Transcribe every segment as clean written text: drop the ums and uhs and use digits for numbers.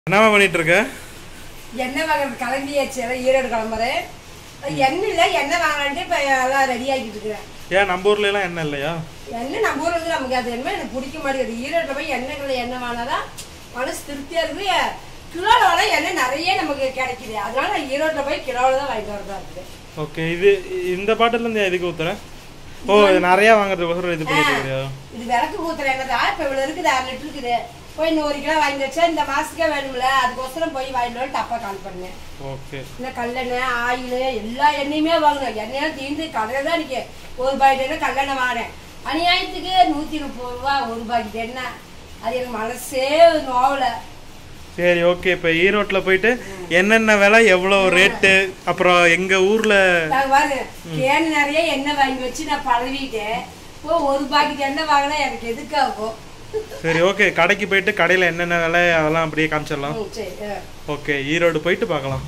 என்னவா பண்ணிட்டு இருக்க? எண்ணெய் வாங்குறது கிளம்பியாச்சு. ஈரோடு கிளம்புறேன். எண்ணெய் இல்லை, எண்ணெய் வாங்கலான்ட்டு இப்போ எல்லாம் ரெடி ஆகிட்டு இருக்கிறேன். ஏன் நம்ம ஊர்ல எல்லாம் எண்ணெய் இல்லையா? எண்ணெய் நம்ம ஊர்ல இருந்து நமக்கு அது என்ன எனக்கு பிடிக்க மாட்டேங்குது. ஈரோட்டில் போய் எண்ணெய் வாங்கினாதான் மனசு திருப்தியாக இருக்குது. கிலோவோட எண்ணெய் நிறைய நமக்கு கிடைக்குது. அதனால நான் ஈரோட்டில் போய் கிலோவில் தான் வாங்கிட்டு வரதா இருக்குது. ஓகே, இந்த பாட்டில் இருந்து எதுக்கு ஊத்துறேன்? ஓ, நிறைய வாங்குறதுக்கு இது பண்ணிட்டு இது விளக்கு ஊத்துற எண்ணெய் தான். இப்போ இவ்வளோ இருக்குது, 6 லிட்டர் இருக்குது. போய் இன்னும் 1 கிலோ வாங்கி வச்சா இந்த மாசத்துக்கே வேணும்ல, அதுக்கோசரம் போய் வாங்கிட்டு டப்பா கால் பண்ணேன். ஓகே, இந்த கல்லெண்ணெய், ஆயில் எல்லா எண்ணெயுமே வாங்கினேன். எண்ணெயெல்லாம் தீர்ந்து கடையில் தான் நிற்க. 1 பாக்கெட் எண்ணெய் கல்லெண்ணெய் வாங்கினேன். அநியாயத்துக்கு 130 ரூபா 1 பாக்கெட் எண்ணெய். அது எனக்கு மனசே நோவல. சரி, ஓகே. இப்போ ஈரோட்டில் போயிட்டு என்னென்ன விலை, எவ்வளோ ரேட்டு, அப்புறம் எங்க ஊர்ல பாருங்க கேன் நிறைய எண்ணெய் வாங்கி வச்சு நான் பழவிட்டேன். இப்போ 1 பாக்கெட் எண்ணெய் வாங்கினா எனக்கு எதுக்காகும்? சரி, ஓகே. கடைக்கு போயிட்டு கடையில் என்னென்ன விலை அதெல்லாம் அப்படியே காமிச்சிடலாம். ஓகே, ஈரோடு போயிட்டு பார்க்கலாம்.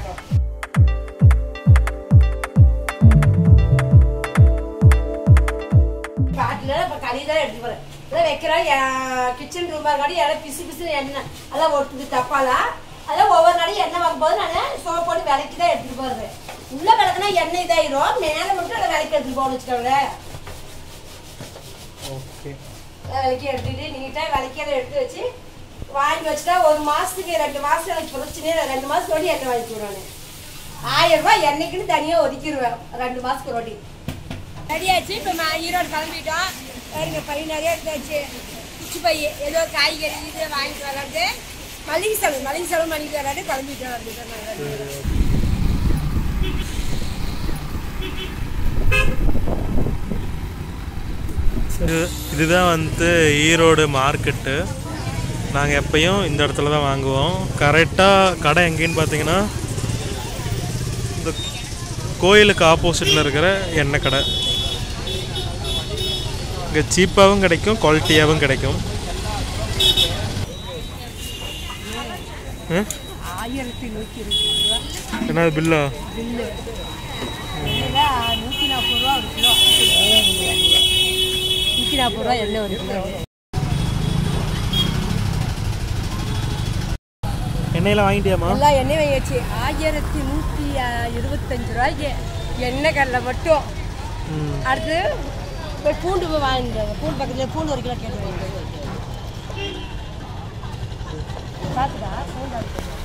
காட்டுல இப்போ கழிதான் எடுத்து போறேன். வைக்கிறேன் கிச்சன் ரூம் காட்டி எல்லாம் பிசு பிசு எண்ணெய் அதெல்லாம் ஒட்டுது தப்பாலாம். அதெல்லாம் ஒவ்வொரு நாளையும் எண்ணெய் வாங்கும்போது நான் சோப் போட்டு விலைக்கு தான் எடுத்துட்டு போறது. உள்ள விளக்குனா எண்ணெய் இதாயிரும், மேலே மட்டும் அதை விலைக்கு எடுத்துட்டு போகணும்னு வச்சுக்கோங்க. விலைக்கு எடுத்துட்டு நீட்டாக விலைக்கு அதை எடுத்து வச்சு வாங்கி வச்சுட்டா 1 மாசத்துக்கு 2 மாசம் எனக்கு பிரச்சனையே இல்லை. 2 மாசத்துக்கு ஓடி எண்ணெய் வாங்கி விடுவானு. 1000 ரூபாய் எண்ணெய்க்குன்னு தனியாக ஒதுக்கிடுவேன் 2 மாசத்துக்கு ஓடி. ரெடியாச்சு. இப்போ ஈரோடு கிளம்பிட்டோம். பாருங்க, பை நிறைய எடுத்தாச்சு. குச்சி பை ஏதோ காய்கறி இது வாங்கிட்டு வராது. மளிகை செலவு பண்ணிட்டு வராது. கிளம்பிட்டோம். இதுதான் வந்து ஈரோடு மார்க்கெட்டு. நாங்கள் எப்பயும் இந்த இடத்துல தான் வாங்குவோம். கரெக்டாக கடை எங்கேன்னு பார்த்தீங்கன்னா இந்த கோயிலுக்கு ஆப்போசிட்டில் இருக்கிற எண்ணெய் கடை. இங்கே சீப்பாகவும் கிடைக்கும், குவாலிட்டியாகவும் கிடைக்கும். 1120 ரூபா. என்ன பில்லா? பில்லு 140 ரூபா ஒரு கிலோ. 140 ரூபா எண்ணெய் ஒரு கிலோ. எண்ணெயில் வாங்கிட்டியாமா? எல்லாம் எண்ணெய் வாங்கியாச்சு. 1125 ரூபாய்க்கு எண்ணெய் கடலை மட்டும். அடுத்து போய் பூண்டு போய் வாங்கிடுவாங்க. பூண்டு பக்கத்தில் பூண்டு 1 கிலோ கேட்டு வாங்கிடுவாங்க. பார்த்துக்கா பூண்டு.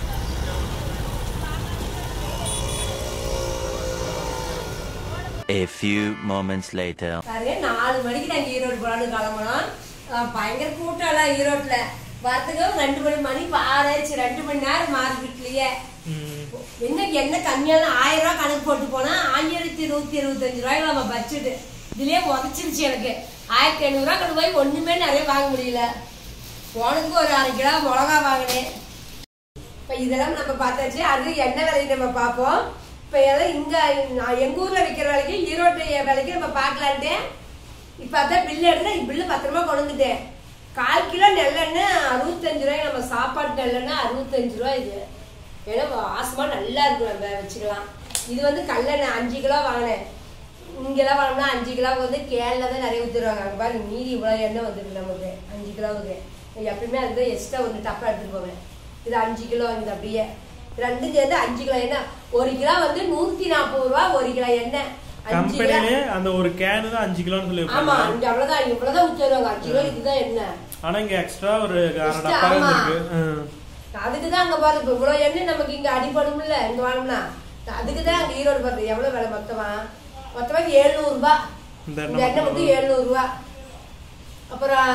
A few moments later. சரி, 4 மணிக்கு நாங்கள் ஈரோடு போகலான்னு கிளம்புனோம். பயங்கர கூட்டம் எல்லாம் ஈரோட்டில். வரத்துக்கு 2 மணி ஆறாச்சு. 2 மணி நேரம் மார்க்கெட்லயே. என்ன கம்மியான 1000 ரூபா கணக்கு போட்டு போனா 1125 ரூபாய்க்கு நம்ம பட்ஜெட்டு. இதுலயே உதச்சிருச்சு எனக்கு. 1500 ரூபா கொண்டு போய் ஒண்ணுமே நிறைய வாங்க முடியல. போனதுக்கு ஒரு 1/2 கிலோ மிளகா வாங்கினேன். இப்போ இதெல்லாம் நம்ம பார்த்தாச்சு. அது என்ன விலைக்கு நம்ம பார்ப்போம். இப்போ எல்லாம் எங்கள் ஊரில் விற்கிற விலைக்கு ஈரோட்டு விலைக்கு நம்ம பார்க்கலான்ட்டு இப்போ அதான் பில்லு எடுத்து பில்லு பத்திரமா கொண்டு வந்துட்டேன். 1/4 கிலோ நெல்லெண்ணெய் 65 ரூபாய். நம்ம சாப்பாட்டு நெல்லெண்ணெய் 65 ரூபா. இது ஏன்னா வாசமாக நல்லா இருக்கும், நம்ம வச்சுக்கலாம். இது வந்து கல்லெண்ணெய் 5 கிலோ வாங்கினேன். இங்கெல்லாம் வாங்கினா 5 கிலோவுக்கு வந்து கேனில் தான் நிறைய ஊற்றுருவாங்க. அங்கே பாருங்க, மீதி இவ்வளோ எண்ணெய் வந்துருக்கு நமக்கு 5 கிலோவுக்கு. எப்பயுமே அதுதான் எக்ஸ்ட்ரா 1 டப்பா எடுத்துகிட்டு போவேன். இது 5 கிலோ. இந்த அப்படியே 2 சேர்ந்து 5 கிலோ எண்ணெய். 1 கிலோ வந்து 140 ரூபா 1 கிலோ எண்ணெய். அந்த ஒரு கேன் தான் 5 கிலோன்னு சொல்லி. ஆமா, இங்க அவ்வளவுதான் ஊத்துறாங்க. 5 கிலோ இதுதான் எண்ணெய். ஆனா இங்க எக்ஸ்ட்ரா ஒரு டப்பா இருக்கு. அதுக்குதான் அங்க பாரு, இப்ப இவ்வளவு எண்ணெய் நமக்கு இங்க அடிபடும்ல இங்க வாங்கினா. அதுக்குதான் அங்க ஈரோடு பாரு எவ்வளவு விலை. மொத்தமா 700 ரூபா. இந்த எண்ணெய் மட்டும் 700 ரூபா. அப்புறம்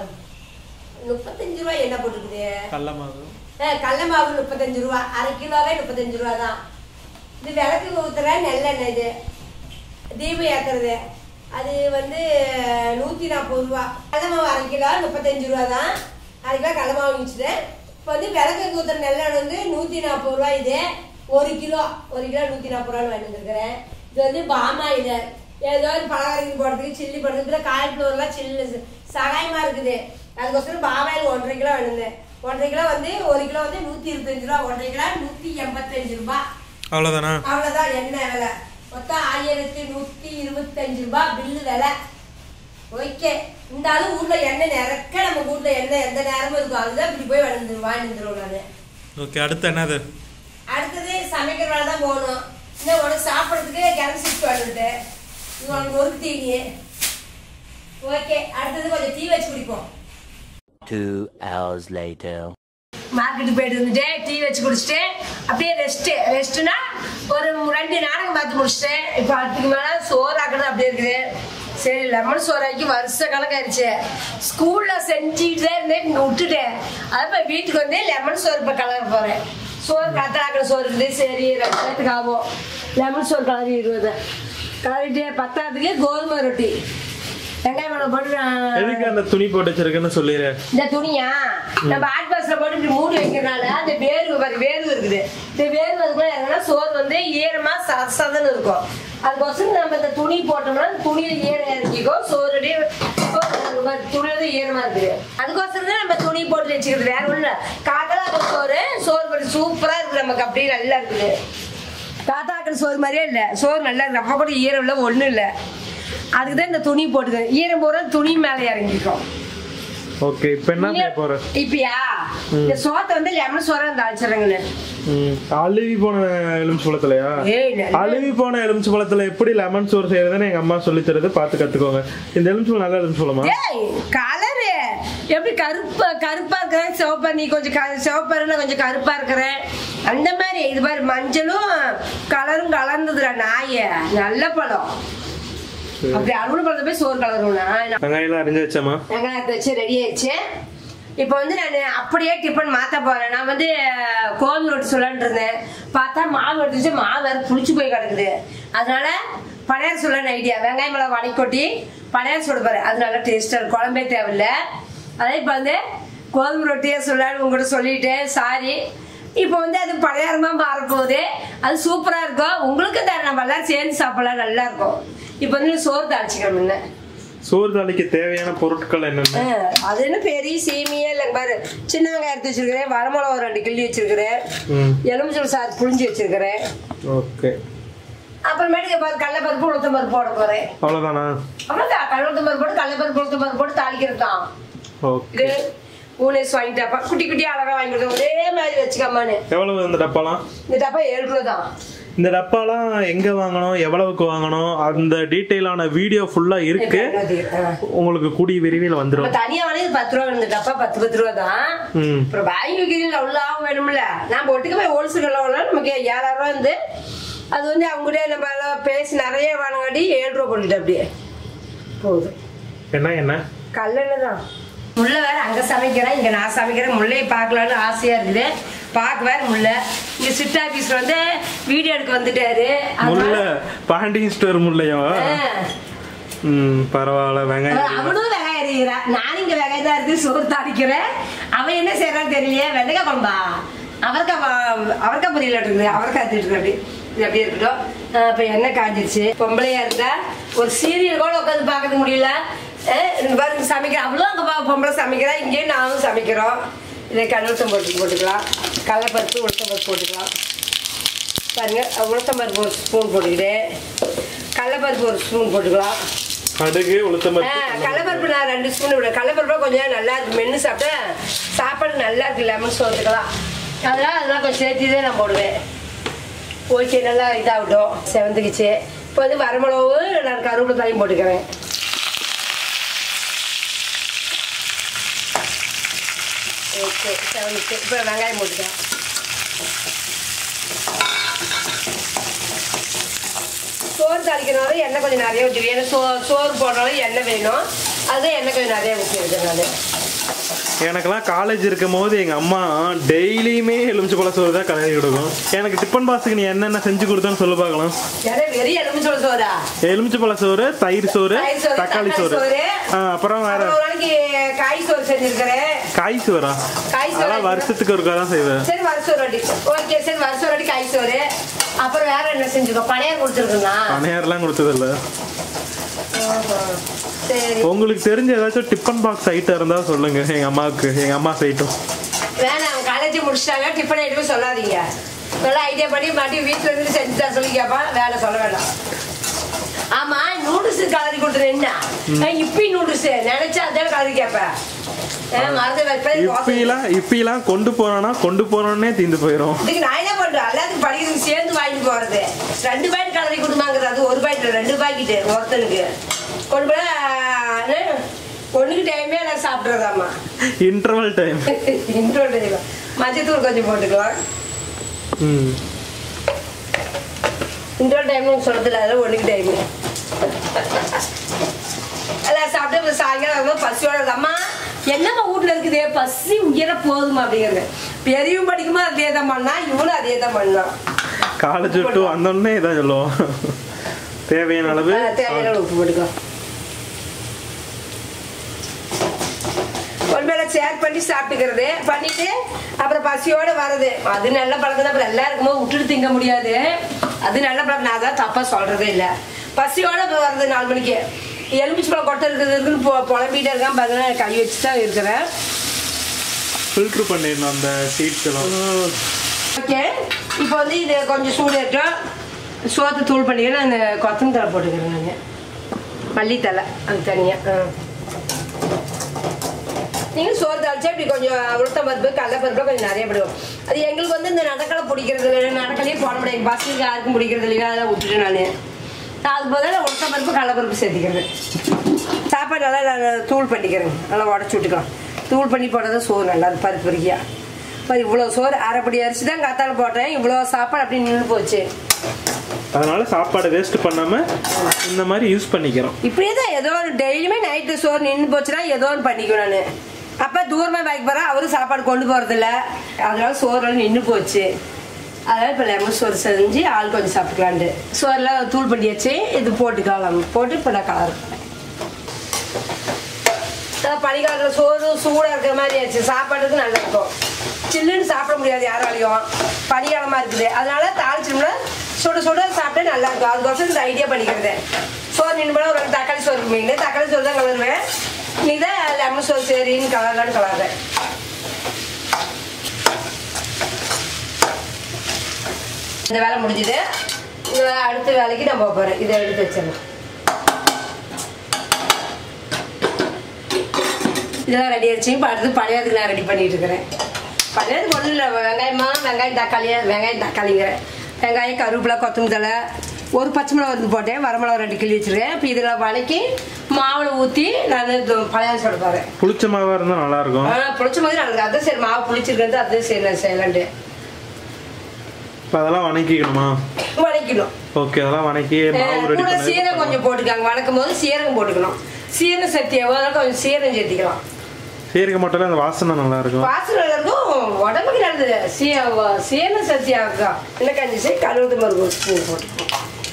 35 ரூபாய் எண்ணெய் போட்டுக்குது. கடல மாவு 35 ரூபா. 1/2 கிலோவே 35 ரூபா தான். இது விளக்கு ஊத்துற நெல்லெண்ணெய். இது தீபம் ஏத்துறது. அது வந்து 140 ரூபா. கடல மாவு 1/2 கிலோ 35 ரூபா தான். 1/2 கிலோ கடல மாவு வாங்கிச்சுட்டேன். இப்போ வந்து விளக்கு ஊத்துற நெல்லெண்ணெய் வந்து 140 ரூபா. இது 1 கிலோ 140 ரூபான்னு வாங்கிட்டு வந்துருக்கிறேன். இது வந்து பாமாயில் ஏதோ பலகாரத்துக்கு போடுறதுக்கு, சில்லி போடுறதுக்கு, காலிஃப்ளவர்லாம் சில்லு சகாயமா இருக்குது. அதுக்கோசரம் பாமாயில் 1/2 கிலோ வேணுங்க. 1/2 கிலோ வந்து 1 கிலோ வந்து 125 ரூபா. 1/2 கிலோ 185 ரூபா. அவ்வளவுதானா? அவ்வளவுதான் எண்ணெய் விலை. மொத்தம் 1125 ரூபா பில்லு விலை. ஓகே. இந்த ஊர்ல எண்ணெய் நிறக்க நம்ம வீட்டுல எண்ணெய் எந்த நேரமும் இருக்கும். அதுதான் இப்படி போய் வாங்கிட்டு வந்துருவோம் நானு. ஓகே, அடுத்து என்னது? அடுத்தது சமைக்கிற வேலை தான் போகணும். இன்னும் உனக்கு சாப்பிட்றதுக்கு கிளம்பி ஷிஃப்ட் வந்துட்டு இது உனக்கு ஒரு தீனி. ஓகே, அடுத்தது கொஞ்சம் டீ வச்சு குடிப்போம். 2 hours later. மார்க்கெட்டுக்கு போயிட்டு வந்துட்டு டீ வச்சு குடிச்சிட்டு அப்படியே ரெஸ்ட்னா ஒரு 2 நாடகம் பார்த்து முடிச்சிட்டேன். இப்போ அதுக்கு மேலே சோறு ஆக்கிறது அப்படியே இருக்குது. சரி, லெமன் சோறு ஆக்கி வருஷ கணக்காயிருச்சு. ஸ்கூலில் செஞ்சுக்கிட்டு தான் இருந்தேன், இங்கே விட்டுட்டேன். அது இப்போ வீட்டுக்கு வந்து லெமன் சோறு இப்போ கலர போகிறேன். சோறு கத்தராக்கிற சோறு இருக்குது. சரி, 2 பேத்துக்கு ஆகும். லெமன் சோறு கலரி 20 கலரிட்டு 10ஆவதுக்கு கோதுமை ரொட்டி வெங்காயம் மிளகு போட்டு. எதுக்கு அந்த துணி போட்டு வச்சிருக்கேன்னு சொல்லிடுறேன். இந்த துணியா நம்ம ஆட் பாக்ஸ்ல போட்டு இப்படி மூடி வைக்கிறனால அந்த வேர்வு இருக்குது. இந்த வேர்வு அதுக்குள்ள இறங்கினா சோறு வந்து ஈரமா சதன்னு இருக்கும். அதுக்கோசரம் நம்ம இந்த துணி போட்டோம்னா துணியில ஈரம் இறங்கிக்கும். சோறுடைய துணியில ஈரமா இருக்குது. அதுக்கோசரம் தான் நம்ம துணி போட்டு வச்சுக்கிறது. வேற ஒண்ணு காக்கலா சோறு கொஞ்சம் சூப்பரா இருக்கு. நமக்கு அப்படியே நல்லா இருக்குது. காத்தாக்கிற சோறு மாதிரியே இல்லை. சோறு நல்லா இருக்கு. அப்ப கூட ஈரம் இல்லை, ஒண்ணும் இல்லை. அதுக்குதான் இந்த துணி போட்டுக்க. ஈரம் போற துணி மேல இறங்கிக்கும். ஓகே, இப்போ என்ன போற? இப்பயா இந்த சோத்தை வந்து லெமன் சோறா தாளிச்சிடுறேங்கண்ணே. அழுவி போன எலுமிச்சம்பழத்துலயா? அழுவி போன எலுமிச்சம்பழத்துல எப்படி லெமன் சோறு செய்யறதுன்னு எங்க அம்மா சொல்லி தருது, பார்த்து கத்துக்கோங்க. இந்த எலுமிச்சம்பழம் நல்ல எலுமிச்சம்பழமா? கலரு எப்படி கருப்பா இருக்கிறேன், சிவப்பா நீ கொஞ்சம் சிவப்பா கொஞ்சம் கருப்பா இருக்கிறேன் அந்த மாதிரி. இது மாதிரி மஞ்சளும் கலரும் கலந்ததுடா நாய. நல்ல பழம். அப்படி அறுவடை பழத்தை போய் சோறு கலரும்னா. வெங்காயம் அரிஞ்சு வச்சமா? வெங்காயத்தை வச்சு ரெடி ஆயிடுச்சு. இப்போ வந்து நான் அப்படியே டிஃபன் மாற்ற போறேன். நான் வந்து கோதுமை ரொட்டி சொல்லலான்னு இருந்தேன். பார்த்தா மாவு எடுத்துச்சு. மாவு வேற புளிச்சு போய் கிடக்குது. அதனால பனியாரம் சொல்லலான்னு ஐடியா. வெங்காயம் மிளகா வணக்கி கொட்டி பனியாரம் சுட போறேன். அது நல்லா டேஸ்டா இருக்கும். குழம்பே தேவையில்லை. அதே இப்போ வந்து கோதுமை ரொட்டியே சொல்லலான்னு உங்கள்கிட்ட சொல்லிட்டேன். சாரி. இப்போ வந்து அது பனியாரமா மாறப்போகுது. அது சூப்பரா இருக்கும். உங்களுக்கு நம்ம எல்லாரும் சேர்ந்து சாப்பிடலாம், நல்லா இருக்கும். இப்போ வந்து சோறு தாளிச்சுக்கிறோம். சோறு தாளிக்க தேவையான பொருட்கள் என்னென்ன? அது என்ன பெரிய சீமையே இல்லைங்க பாரு. சின்ன வெங்காயம் எடுத்து வச்சிருக்கிறேன். வரமிளகா 2 கிள்ளி வச்சிருக்கிறேன். எலுமிச்சம்பழம் சாறு புளிஞ்சு வச்சிருக்கிறேன். ஓகே. அப்புறமேட்டுக்கு கடலைப்பருப்பு உளுத்தம் பருப்பு போட போறேன். அவ்வளவுதானா? அவ்வளவுதான். கடலைப்பருப்பு பருப்பு போட்டு கடலைப்பருப்பு உளுத்தம் பருப்பு போட்டு தாளிக்கிறது தான். ஓகே. ஊனேஸ் வாங்கிட்டாப்பா. குட்டி குட்டி அழகா வாங்கி கொடுத்தேன். ஒரே மாதிரி வச்சுக்கம்மான்னு. எவ்வளவு இந்த டப்பாலாம்? இந்த டப்பா 7 கிலோ தான். இந்த டப்பாலாம் எங்க வாங்கணும், எவ்வளவுக்கு வாங்கணும், அந்த டீடைலான வீடியோ ஃபுல்லா இருக்கு. உங்களுக்கு கூடிய விரைவில் வந்துடும். தனியா வாங்கி 10 ரூபா. இந்த டப்பா 10 ரூபா தான். அப்புறம் வாங்கி வைக்கிறீங்க அவ்வளோ ஆகும் வேணும்ல. நான் ஒட்டுக்கு போய் ஹோல்சேல் நமக்கு 7000 ரூபா வந்து அது வந்து அவங்க நம்ம எல்லாம் பேசி நிறைய வாங்கினாடி 7 ரூபா போட்டுட்டு அப்படியே போகுது. என்ன கல்லெண்ணெய் தான். முல்லை வேற அங்க சமைக்கிறேன், இங்க நான் சமைக்கிறேன். முல்லையை பார்க்கலான்னு ஆசையா இருக்குது. பார்க்க வேற முல்லை. இங்க சிட் ஆபீஸ்ல வந்து வீடியோ எடுக்க வந்துட்டாரு. முல்லை பாண்டியன் ஸ்டோர் முல்லையா? பரவாயில்ல. வெங்காயம் அவனும் வெங்காயம் எறிகிறா. நானும் இங்க வெங்காயம் தான் இருக்கு. சோறு தாளிக்கிறேன். அவன் என்ன செய்யறான்னு தெரியலையே. வெண்டைக்காய் குழம்பா? அவரைக்காய் பொரியல் இருக்குது. அவரைக்காய் எடுத்துட்டு அப்படி இது அப்படியே இருக்கட்டும். இப்போ எண்ணெய் காஞ்சிருச்சு. பொம்பளையா இருந்தா ஒரு சீரியல் கூட உட்காந்து பார்க்க முடியல. பாருங்க சமைக்கிறேன். அவ்வளோ அங்கே பொம்பளை சமைக்கிறேன். இங்கேயும் நானும் சமைக்கிறோம். இதை உளுத்தம் பருப்பு போட்டுக்கலாம். கடலைப்பருப்பு உளுத்தம் பருப்பு போட்டுக்கலாம். பாருங்க உளுத்தம் பருப்பு 1 ஸ்பூன் போட்டுக்கிட்டேன். கடலைப்பருப்பு 1 ஸ்பூன் போட்டுக்கலாம். கடுகு உளுத்தம் பருப்பு. கடலைப்பருப்பு நான் 2 ஸ்பூன் விட. கடலைப்பருப்பா கொஞ்சம் நல்லா இருக்கு. மென்று சாப்பிட்டா சாப்பாடு நல்லா இருக்கு. லெமன் சோத்துக்கலாம். அதெல்லாம் கொஞ்சம் சேர்த்து தான் நான் போடுவேன். ஓகே, நல்லா இதாகட்டும். செவந்துக்குச்சு. இப்போ வந்து வரமிளகு நான் கருவேப்பிலை தலையும் போட்டுக்கிறேன். ஓகே, செவந்துச்சு. இப்போ வெங்காயம் போட்டுக்கிறேன். சோறு தாளிக்கிறனால எண்ணெய் கொஞ்சம் நிறைய ஊற்றி. ஏன்னா சோறு போடுறனால எண்ணெய் வேணும். அதுதான் எண்ணெய் கொஞ்சம் நிறைய ஊற்றி இருக்கிறனால. எனக்கெல்லாம் காலேஜ் இருக்கும் போது எங்க அம்மா டெய்லியுமே எலுமிச்சம்பழ சோறு தான் கலரி கொடுக்கும். எனக்கு டிஃபன் பாக்ஸுக்கு நீ என்னென்ன செஞ்சு கொடுத்தேன்னு சொல்ல பார்க்கலாம். எலுமிச்சம்பழ சோறு, தயிர் சோறு, தக்காளி சோறு, அப்புறம் வேற காய் சோறு செஞ்சிருக்கிறேன். காய் சோறா? அதெல்லாம் வருஷத்துக்கு ஒருக்கா தான் செய்வேன். சரி, வருஷம் ரொட்டி. ஓகே, சரி, வருஷம் ரொட்டி காய் சோறு. அப்புறம் வேற என்ன செஞ்சுக்கோ? பனியார் கொடுத்துருக்குண்ணா. பனியார்லாம் கொடுத்ததில்ல. உங்களுக்கு தெரிஞ்ச ஏதாச்சும் டிஃபன் பாக்ஸ் ஐட்டம் இருந்தா சொல்லுங்க. எங்க அம்மா செய்யட்டும். வேணாம், காலேஜ் முடிச்சிட்டாங்க. டிஃபன் ஐட்டம் சொல்லாதீங்க. நல்லா ஐடியா பண்ணி மாட்டி வீட்டுல இருந்து செஞ்சு தான் சொல்லி கேட்பான். வேலை சொல்ல வேண்டாம். ஆமா நூடுல்ஸ் கலரி கொடுத்துறேன் என்ன இப்பி நூடுல்ஸ் நினைச்சா அதான் கலரி கேட்பேன். இப்பெல்லாம் கொண்டு போனோன்னே தீந்து போயிடும். இதுக்கு நான் என்ன பண்றேன் எல்லாத்துக்கும் படிக்கிறதுக்கு சேர்ந்து வாங்கி போறது 2 பாக்கெட் கலரி கொடுமாங்கிறது. அது 1 பாக்கெட் 2 பாக்கெட்டு ஒருத்தனுக்கு கொண்டு போய் ஒண்ணுக்கு டைமே எல்லாம் சாப்பிட்றதாம்மா. இன்டர்வல் டைம் மஞ்சத்தூள் கொஞ்சம் போட்டுக்கலாம். இன்டர்வல் டைம்னு சொல்றதுல அதில் ஒண்ணுக்கு டைமு எல்லாம் சாப்பிட்டு சாயங்காலம் பசியோட அம்மா என்னம்மா வீட்டுல இருக்குது பசி உயர போதுமா அப்படிங்கிறது. பெரியவும் படிக்குமா அதே தான் பண்ணா இவனும் அதே தான் பண்ணான். காலேஜ் விட்டு வந்தோடனே இதான் சொல்லுவோம். தேவையான அளவு உப்பு போட்டுக்கோ. ஒருவேளை ஷேர் பண்ணி சாப்பிட்டுக்கிறது பண்ணிட்டு அப்புறம் பசியோட வர்றது அது நல்ல பழக்கம் தான். அப்புறம் எல்லாம் இருக்கும்போது விட்டுட்டு திங்க முடியாது. அது நல்ல பழக்கம். நான் தான் தப்பா சொல்றதே இல்லை. பசியோட வர்றது 4 மணிக்கு எலுமிச்சு பழம் கொட்டை இருக்குன்னு புலம்பிட்டே இருக்கான் பாருங்க. கை வச்சு தான் இருக்கிறேன். ஃபில்டர் பண்ணிடணும் அந்த சீட்ஸ் எல்லாம். ஓகே இப்போ வந்து இது கொஞ்சம் சூடேட்டும் சோத்து தூள் பண்ணிக்கிறேன். அந்த கொத்தமல்லி தழை போட்டுக்கிறேன். நான் மல்லித்தலை அது தனியாக. நீங்கள் சோறு தாளிச்சா இப்படி கொஞ்சம் உளுத்த பருப்பு கடலைப்பருப்பு கொஞ்சம் நிறைய போடுவோம். அது எங்களுக்கு வந்து இந்த நடக்கலை பிடிக்கிறது இல்லை. நடக்கலையே போட முடியாது. பஸ்ஸுக்கு யாருக்கும் பிடிக்கிறது இல்லையா அதெல்லாம் விட்டுட்டு நான் அதுக்கு பதிலாக உளுத்த பருப்பு கடலைப்பருப்பு சேர்த்திக்கிறேன். சாப்பாடு நல்லா நான் தூள் பண்ணிக்கிறேன். நல்லா உடச்சி விட்டுக்கலாம். தூள் பண்ணி போட்டால் சோறு நல்லா பருப்பு பொறுக்கியா. இப்போ இவ்வளோ சோறு அரைப்படி அரிசி தான் கத்தால போட்டேன். இவ்வளோ சாப்பாடு அப்படி நின்று போச்சு. அதனால சாப்பாடு வேஸ்ட் பண்ணாம இந்த மாதிரி யூஸ் பண்ணிக்கிறோம். இப்படியே தான் ஏதோ ஒரு டெய்லியுமே நைட்டு சோறு நின்று போச்சுன்னா ஏதோ ஒன்று பண்ணிக்குவேன் நான். அப்போ தூரமாக வாங்கி போகிறேன். அவரும் சாப்பாடு கொண்டு போகிறதில்ல. அதனால சோறுலாம் நின்று போச்சு. அதனால் இப்போ லெமன் சோறு செஞ்சு ஆள் கொஞ்சம் சாப்பிட்டுக்கலான்ட்டு சோறுலாம் தூள் பண்ணி வச்சு இது போட்டுக்கலாம். போட்டு இப்போ நான் கலர் பனிக்காலத்தில் சோறு சூடாக இருக்கிற மாதிரி ஆச்சு. சாப்பாட்டுக்கு நல்லா இருக்கும். சில்லுன்னு சாப்பிட முடியாது யாராலையும். பனிக்காலமாக இருக்குது. அதனால தாளிச்சோம்னா சுட சுட சாப்பிட்டா நல்லா இருக்கும். அதுக்கோசம் இந்த ஐடியா பண்ணிக்கிறது. சோறு நின்று போனால் ஒரு தக்காளி சோறு மீன் தக்காளி சோறு தான் கலருவேன். இன்னைக்கு தான் லெமன் சோறு சரின்னு கலர்லான்னு கலர்றேன். இந்த வேலை முடிஞ்சுது. அடுத்த வேலைக்கு நான் போக போகிறேன். இதை எடுத்து வச்சிடலாம். இதெல்லாம் ரெடி ஆயிடுச்சு. இப்போ அடுத்து பழையதுக்கு நான் ரெடி பண்ணிட்டு இருக்கிறேன். பழையதுக்கு ஒன்றும் இல்லை. வெங்காயம் தக்காளிங்கிறேன். வெங்காயம் கருவேப்பிலை கொத்தமல்லி தழை ஒரு பச்சை மிளகா வந்து போட்டேன். வரமிளகா 2 கிள்ளி வச்சிருக்கேன். இப்போ இதெல்லாம் வதக்கி மாவில் ஊற்றி நான் பழையம் சொல்ல போகிறேன். புளிச்ச மாவாக இருந்தால் நல்லா இருக்கும். புளிச்ச மாதிரி நல்லா இருக்கும். அதான் சரி மாவு புளிச்சிருக்கிறது அதுதான் சரி நான் செய்யலான்ட்டு. அதெல்லாம் வணக்கிக்கணுமா? வணக்கணும். ஓகே அதெல்லாம் வணக்கி கூட சீரகம் கொஞ்சம் போட்டுக்காங்க. வணக்கும் போது சீரகம் போட்டுக்கணும். சீரகம் சேர்த்தியாவோ அதெல்லாம் கொஞ்சம் சீரகம் சேர்த்திக்கலாம். சீரகம் மட்டும் அந்த வாசனை நல்லா இருக்கும். வாசனை நல்லா இருக்கும். உடம்புக்கு நல்லது. சீரகம் சேர்த்தியாகும். இல்லை கஞ்சி கழுவுது மருந்து ஸ்பூன் போட்டுக்கணும்.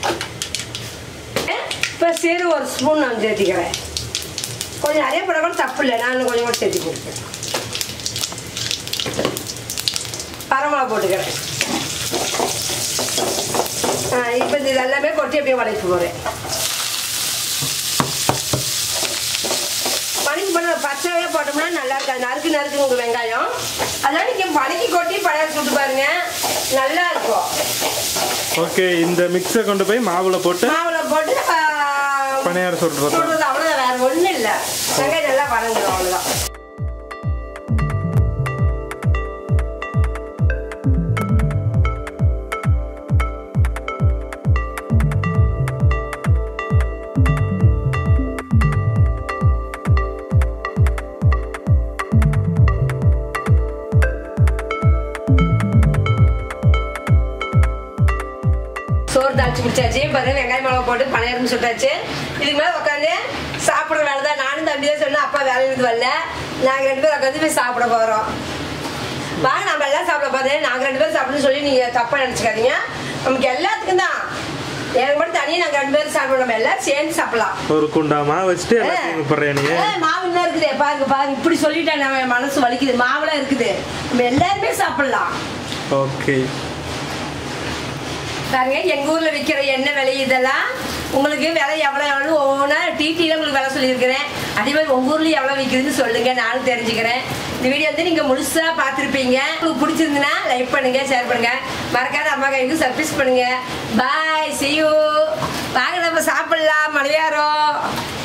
இப்போ சீரகம் 1 ஸ்பூன் நான் சேர்த்திக்கிறேன். கொஞ்சம் நிறைய போட கூட தப்பு இல்லை. நான் கொஞ்சம் கூட சேர்த்தி போட்டுக்கிறேன். வரமிளகா போட்டுக்கிறேன். இப்போ இது எல்லாமே கொட்டி அப்படியே வதக்கி போகிறேன். வதக்கி போட பச்சையாக போட்டோம்னா நல்லா இருக்காது. நறுக்கு உங்கள் வெங்காயம் அதெல்லாம் நீங்கள் வதக்கி கொட்டி பழைய சுட்டு பாருங்க நல்லா இருக்கும். ஓகே இந்த மிக்ஸை கொண்டு போய் மாவுல போட்டு பணியாரம் சுடுறது அவ்வளோதான். வேற ஒன்றும் இல்லை. வெங்காயம் நல்லா வதங்கிடும் அவ்வளோதான். சோறு தாளிச்சு முடிச்சாச்சு. பாருங்க வெங்காயம் மிளகா போட்டு பணியாரம் சுட்டாச்சு. இதுக்கு மேலே உட்காந்து சாப்பிட்ற வேலை தான். நானும் தம்பி தான் சொன்னேன். அப்பா வேலையிலிருந்து வரல. நாங்கள் 2 பேரும் உட்காந்து போய் சாப்பிட போகிறோம். வாங்க நம்ம எல்லாம் சாப்பிட போகிறேன். நாங்கள் 2 பேரும் சாப்பிடணும்னு சொல்லி நீங்கள் தப்பாக நினச்சிக்காதீங்க. நமக்கு எல்லாத்துக்கும் தான். எனக்கு மட்டும் தனியாக நாங்கள் 2 பேரும் சாப்பிடுவோம். நம்ம எல்லாம் சேர்ந்து சாப்பிடலாம். ஒரு குண்டா மாவு வச்சுட்டு மாவு இன்னும் இருக்குது. பாருங்க இப்படி சொல்லிட்டேன். நம்ம மனசு வலிக்குது. மாவுலாம் இருக்குது. நம்ம எல்லாருமே சாப்பிடலாம். ஓகே பாருங்க எங்கள் ஊரில் விற்கிற எண்ணெய் விலை இதெல்லாம் உங்களுக்கு விலை எவ்வளோ ஒவ்வொன்றா டிடியில் உங்களுக்கு விலை சொல்லியிருக்கிறேன். அதே மாதிரி உங்கள் ஊர்லேயும் எவ்வளோ விற்குதுன்னு சொல்லுங்கள். நானும் தெரிஞ்சுக்கிறேன். இந்த வீடியோ வந்து நீங்கள் முழுசாக பார்த்துருப்பீங்க. உங்களுக்கு பிடிச்சிருந்துன்னா லைக் பண்ணுங்கள், ஷேர் பண்ணுங்கள். மறக்காத அம்மா கைக்கு சப்ஸ்கிரைப் பண்ணுங்கள். பாய், see you. வாங்க நம்ம சாப்பிடலாம் மலையாரம்.